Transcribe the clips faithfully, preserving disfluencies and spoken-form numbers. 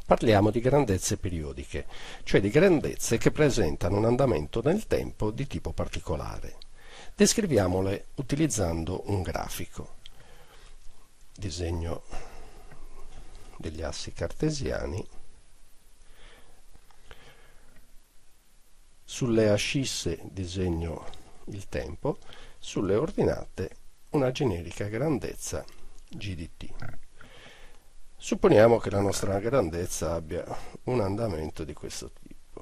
Parliamo di grandezze periodiche, cioè di grandezze che presentano un andamento nel tempo di tipo particolare. Descriviamole utilizzando un grafico. Disegno degli assi cartesiani. Sulle ascisse disegno il tempo, sulle ordinate una generica grandezza g di t. Supponiamo che la nostra grandezza abbia un andamento di questo tipo.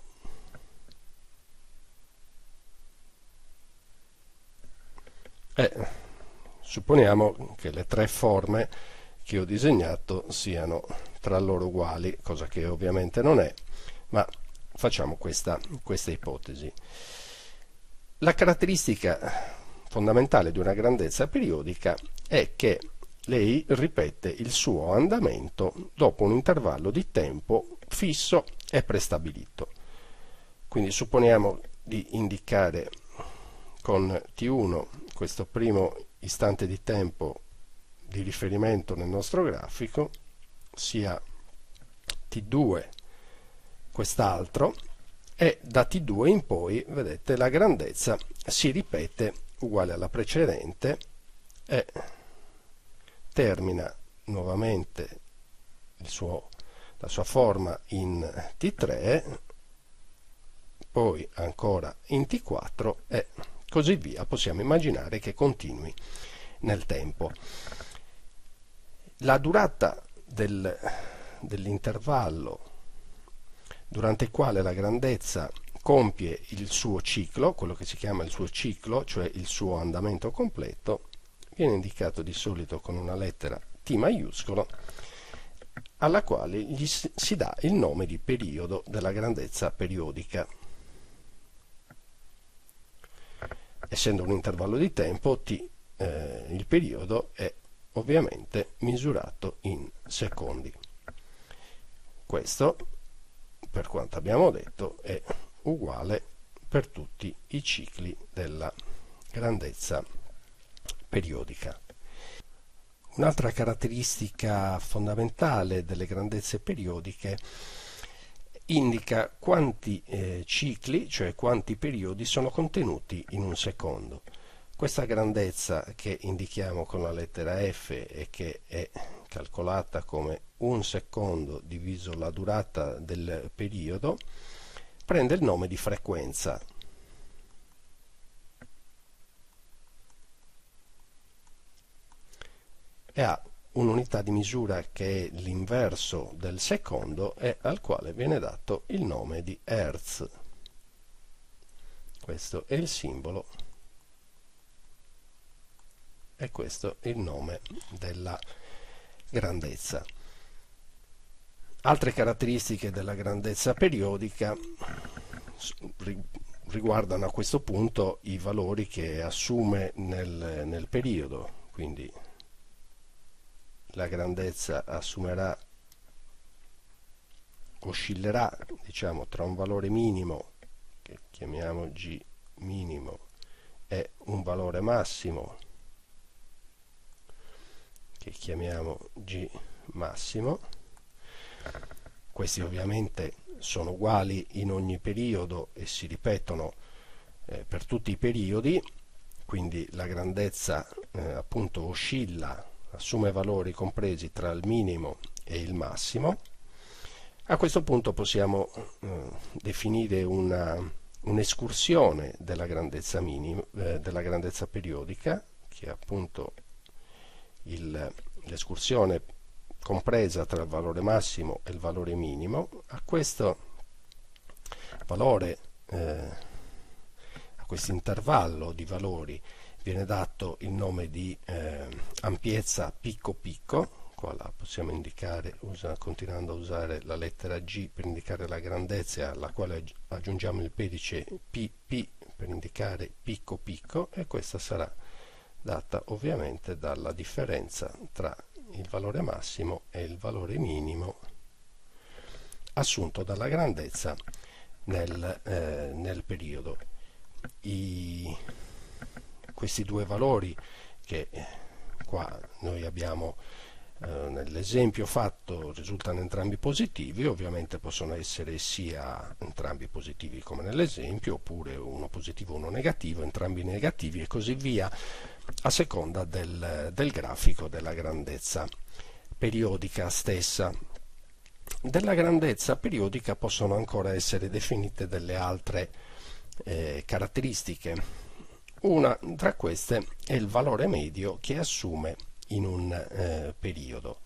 E supponiamo che le tre forme che ho disegnato siano tra loro uguali, cosa che ovviamente non è, ma facciamo questa, questa ipotesi. La caratteristica fondamentale di una grandezza periodica è che lei ripete il suo andamento dopo un intervallo di tempo fisso e prestabilito. Quindi supponiamo di indicare con T uno questo primo istante di tempo di riferimento nel nostro grafico, sia T due quest'altro, e da T due in poi, vedete, la grandezza si ripete uguale alla precedente e termina nuovamente il suo, la sua forma in T tre, poi ancora in T quattro e così via. Possiamo immaginare che continui nel tempo. La durata del, dell'intervallo durante il quale la grandezza compie il suo ciclo, quello che si chiama il suo ciclo, cioè il suo andamento completo, viene indicato di solito con una lettera T maiuscolo, alla quale gli si dà il nome di periodo della grandezza periodica. Essendo un intervallo di tempo, T, eh, il periodo è ovviamente misurato in secondi. Questo, per quanto abbiamo detto, è uguale per tutti i cicli della grandezza periodica. Un'altra caratteristica fondamentale delle grandezze periodiche indica quanti eh, cicli, cioè quanti periodi, sono contenuti in un secondo. Questa grandezza che indichiamo con la lettera F e che è calcolata come un secondo diviso la durata del periodo prende il nome di frequenza. E ha un'unità di misura che è l'inverso del secondo e al quale viene dato il nome di Hertz. Questo è il simbolo e questo è il nome della grandezza. Altre caratteristiche della grandezza periodica riguardano a questo punto i valori che assume nel, nel periodo, quindi la grandezza assumerà, oscillerà, diciamo, tra un valore minimo, che chiamiamo G minimo, e un valore massimo, che chiamiamo G massimo. Questi ovviamente sono uguali in ogni periodo e si ripetono eh, per tutti i periodi, quindi la grandezza eh, appunto oscilla, assume valori compresi tra il minimo e il massimo. A questo punto possiamo eh, definire una, un'escursione della grandezza minima, eh, della grandezza periodica, che è appunto l'escursione compresa tra il valore massimo e il valore minimo. A questo valore, eh, a questo intervallo di valori viene dato il nome di eh, ampiezza picco-picco, qua la possiamo indicare usa, continuando a usare la lettera G per indicare la grandezza, alla quale aggiungiamo il pedice P P per indicare picco-picco, e questa sarà data ovviamente dalla differenza tra il valore massimo e il valore minimo assunto dalla grandezza nel, eh, nel periodo. I, questi due valori che qua noi abbiamo Eh, nell'esempio fatto risultano entrambi positivi, ovviamente possono essere sia entrambi positivi come nell'esempio, oppure uno positivo e uno negativo, entrambi negativi e così via, a seconda del, del grafico della grandezza periodica stessa. Della grandezza periodica possono ancora essere definite delle altre eh, caratteristiche. Una tra queste è il valore medio che assume in un eh, periodo.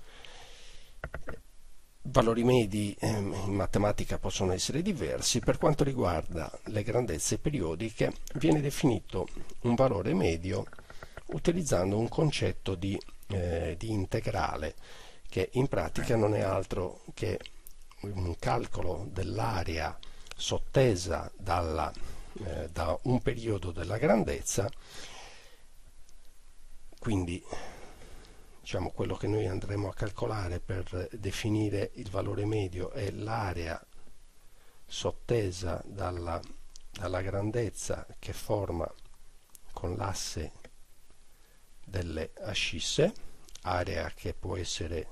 Valori medi eh, in matematica possono essere diversi. Per quanto riguarda le grandezze periodiche, viene definito un valore medio utilizzando un concetto di, eh, di integrale, che in pratica non è altro che un calcolo dell'area sottesa dalla, eh, da un periodo della grandezza. Quindi diciamo quello che noi andremo a calcolare per definire il valore medio è l'area sottesa dalla, dalla grandezza che forma con l'asse delle ascisse, area che può essere,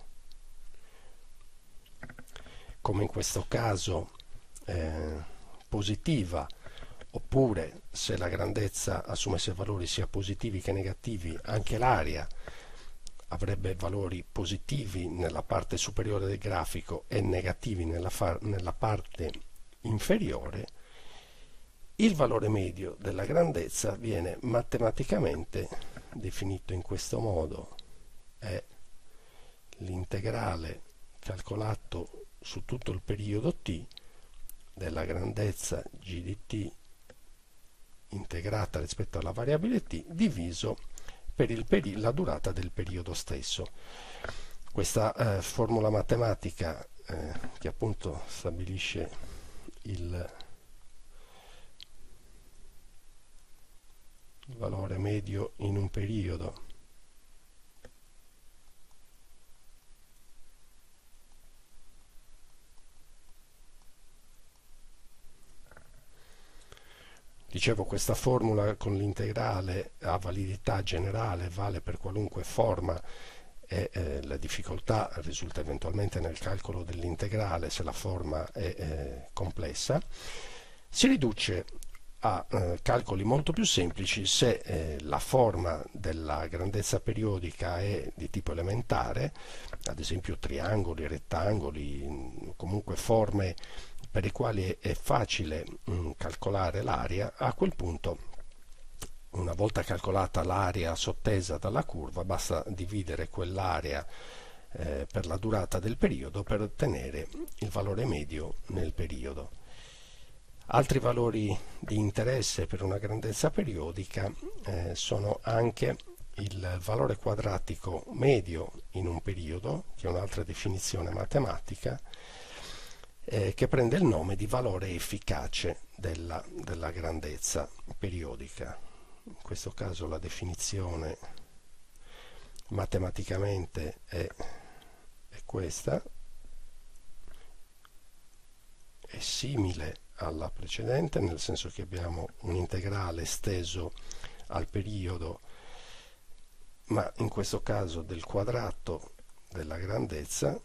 come in questo caso, eh, positiva, oppure se la grandezza assumesse valori sia positivi che negativi, anche l'area avrebbe valori positivi nella parte superiore del grafico e negativi nella, nella parte inferiore. Il valore medio della grandezza viene matematicamente definito in questo modo: è l'integrale calcolato su tutto il periodo t della grandezza g di t integrata rispetto alla variabile t diviso per il peri- la durata del periodo stesso. Questa eh, formula matematica eh, che appunto stabilisce il valore medio in un periodo Dicevo, questa formula con l'integrale ha validità generale, vale per qualunque forma e eh, la difficoltà risulta eventualmente nel calcolo dell'integrale se la forma è eh, complessa. Si riduce a eh, calcoli molto più semplici se eh, la forma della grandezza periodica è di tipo elementare, ad esempio triangoli, rettangoli, comunque forme per i quali è facile mh, calcolare l'area. A quel punto, una volta calcolata l'area sottesa dalla curva, basta dividere quell'area eh, per la durata del periodo per ottenere il valore medio nel periodo. Altri valori di interesse per una grandezza periodica eh, sono anche il valore quadratico medio in un periodo, che è un'altra definizione matematica, eh, che prende il nome di valore efficace della, della grandezza periodica. In questo caso la definizione matematicamente è, è questa, è simile alla precedente, nel senso che abbiamo un integrale esteso al periodo, ma in questo caso del quadrato della grandezza,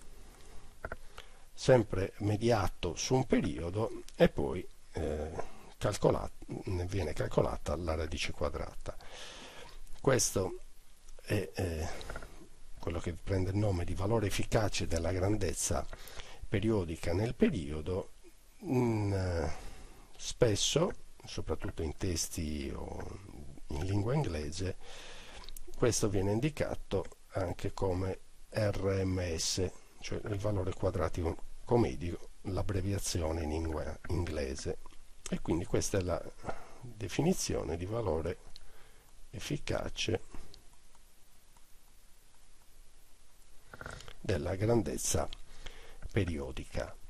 sempre mediato su un periodo, e poi eh, calcolato, ne viene calcolata la radice quadrata. Questo è eh, quello che prende il nome di valore efficace della grandezza periodica nel periodo. In, eh, spesso, soprattutto in testi o in lingua inglese, questo viene indicato anche come R M S, cioè il valore quadratico medio, l'abbreviazione in lingua inglese. E quindi questa è la definizione di valore efficace della grandezza periodica.